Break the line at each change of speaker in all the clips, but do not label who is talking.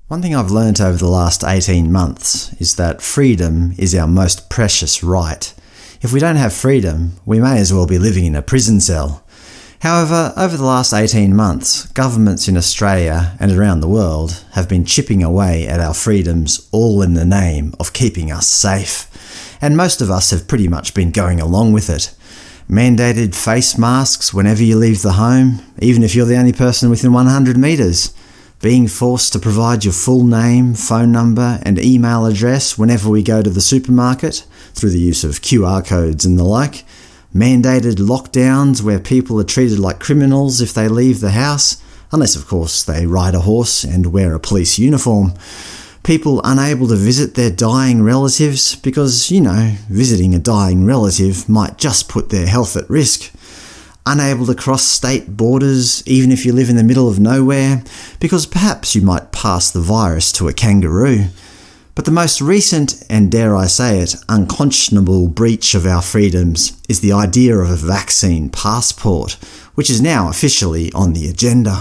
One thing I've learnt over the last 18 months is that freedom is our most precious right. If we don't have freedom, we may as well be living in a prison cell. However, over the last 18 months, governments in Australia and around the world have been chipping away at our freedoms, all in the name of keeping us safe. And most of us have pretty much been going along with it. Mandated face masks whenever you leave the home, even if you're the only person within 100 metres. Being forced to provide your full name, phone number and email address whenever we go to the supermarket, through the use of QR codes and the like. Mandated lockdowns where people are treated like criminals if they leave the house, unless of course they ride a horse and wear a police uniform. People unable to visit their dying relatives because, visiting a dying relative might just put their health at risk. Unable to cross state borders even if you live in the middle of nowhere, because perhaps you might pass the virus to a kangaroo. But the most recent, and dare I say it, unconscionable breach of our freedoms is the idea of a vaccine passport, which is now officially on the agenda.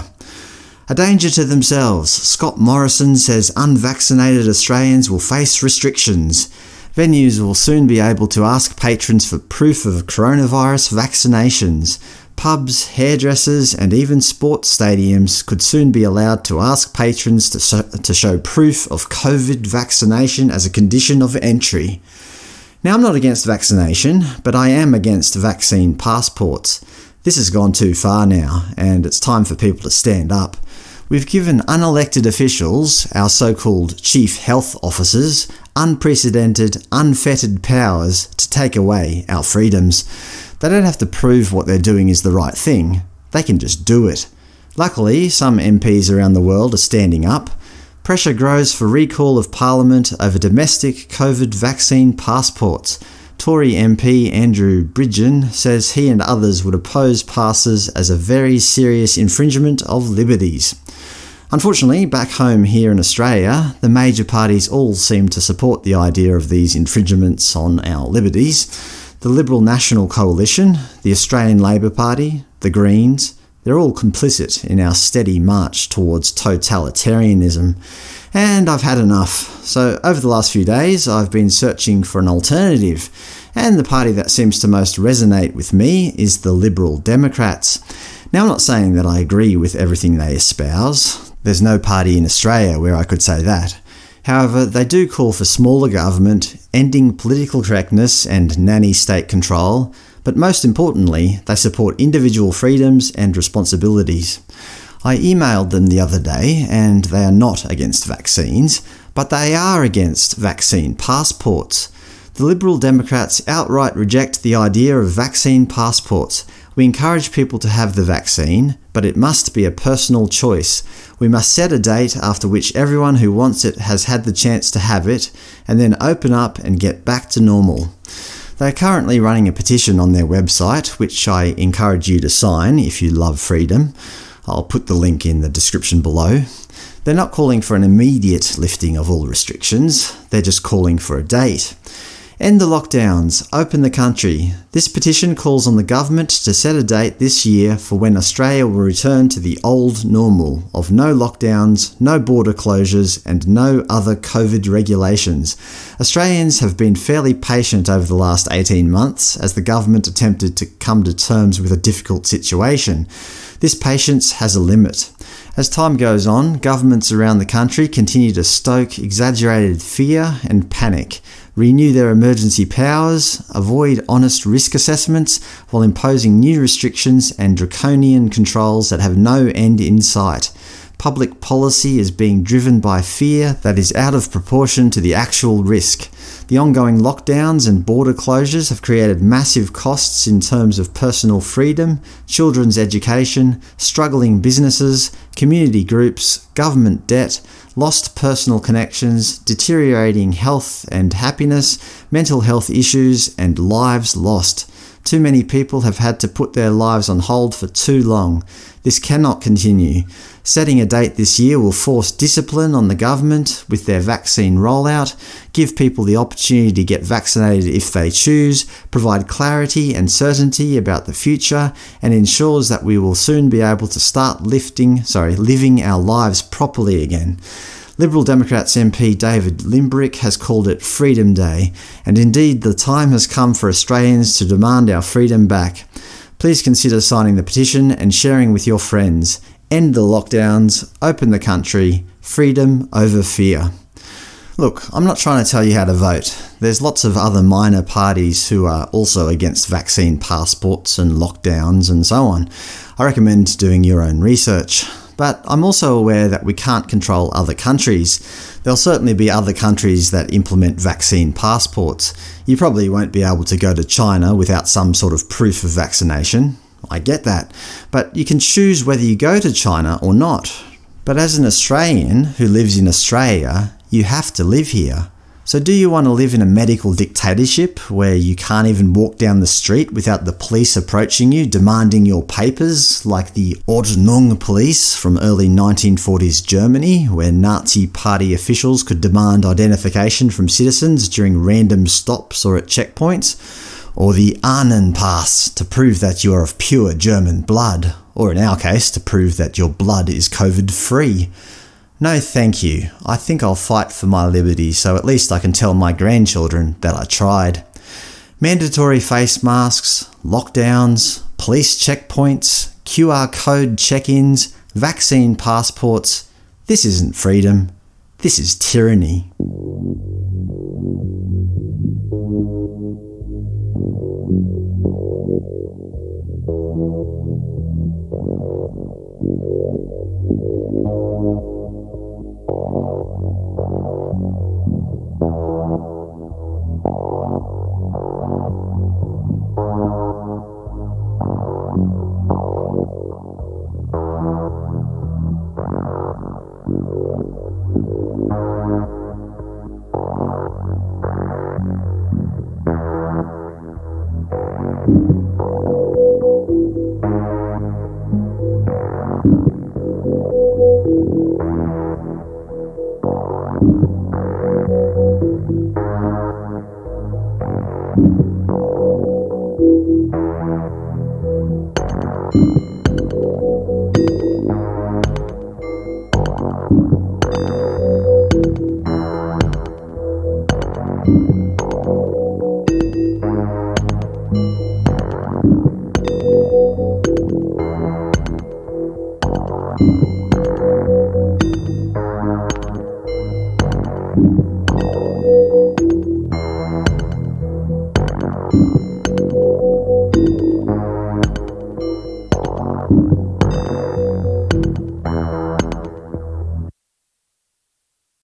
A danger to themselves, Scott Morrison says unvaccinated Australians will face restrictions. Venues will soon be able to ask patrons for proof of coronavirus vaccinations. Pubs, hairdressers and even sports stadiums could soon be allowed to ask patrons to show proof of COVID vaccination as a condition of entry. Now, I'm not against vaccination, but I am against vaccine passports. This has gone too far now, and it's time for people to stand up. We've given unelected officials, our so-called chief health officers, unprecedented, unfettered powers to take away our freedoms. They don't have to prove what they're doing is the right thing. They can just do it. Luckily, some MPs around the world are standing up. Pressure grows for recall of Parliament over domestic COVID vaccine passports. Tory MP Andrew Bridgen says he and others would oppose passes as a very serious infringement of liberties. Unfortunately, back home here in Australia, the major parties all seem to support the idea of these infringements on our liberties. The Liberal National Coalition, the Australian Labor Party, the Greens, they're all complicit in our steady march towards totalitarianism. And I've had enough. So over the last few days, I've been searching for an alternative. And the party that seems to most resonate with me is the Liberal Democrats. Now, I'm not saying that I agree with everything they espouse. There's no party in Australia where I could say that. However, they do call for smaller government, ending political correctness and nanny state control, but most importantly, they support individual freedoms and responsibilities. I emailed them the other day, and they are not against vaccines, but they are against vaccine passports. The Liberal Democrats outright reject the idea of vaccine passports. We encourage people to have the vaccine, but it must be a personal choice. We must set a date after which everyone who wants it has had the chance to have it, and then open up and get back to normal. They are currently running a petition on their website, which I encourage you to sign if you love freedom. I'll put the link in the description below. They're not calling for an immediate lifting of all restrictions, they're just calling for a date. End the lockdowns, open the country. This petition calls on the government to set a date this year for when Australia will return to the old normal of no lockdowns, no border closures and no other COVID regulations. Australians have been fairly patient over the last 18 months as the government attempted to come to terms with a difficult situation. This patience has a limit. As time goes on, governments around the country continue to stoke exaggerated fear and panic, renew their emergency powers, avoid honest risk assessments while imposing new restrictions and draconian controls that have no end in sight. Public policy is being driven by fear that is out of proportion to the actual risk. The ongoing lockdowns and border closures have created massive costs in terms of personal freedom, children's education, struggling businesses, community groups, government debt, lost personal connections, deteriorating health and happiness, mental health issues, and lives lost. Too many people have had to put their lives on hold for too long. This cannot continue. Setting a date this year will force discipline on the government with their vaccine rollout, give people the opportunity to get vaccinated if they choose, provide clarity and certainty about the future, and ensures that we will soon be able to start living our lives properly again. Liberal Democrats MP David Limbrick has called it Freedom Day, and indeed the time has come for Australians to demand our freedom back. Please consider signing the petition and sharing with your friends. End the lockdowns, open the country, freedom over fear. Look, I'm not trying to tell you how to vote. There's lots of other minor parties who are also against vaccine passports and lockdowns and so on. I recommend doing your own research. But I'm also aware that we can't control other countries. There'll certainly be other countries that implement vaccine passports. You probably won't be able to go to China without some sort of proof of vaccination. I get that. But you can choose whether you go to China or not. But as an Australian who lives in Australia, you have to live here. So do you want to live in a medical dictatorship where you can't even walk down the street without the police approaching you, demanding your papers, like the Ordnung police from early 1940s Germany, where Nazi party officials could demand identification from citizens during random stops or at checkpoints? Or the Ahnenpass to prove that you are of pure German blood, or in our case, to prove that your blood is COVID-free? No thank you. I think I'll fight for my liberty so at least I can tell my grandchildren that I tried. Mandatory face masks, lockdowns, police checkpoints, QR code check-ins, vaccine passports. This isn't freedom. This is tyranny.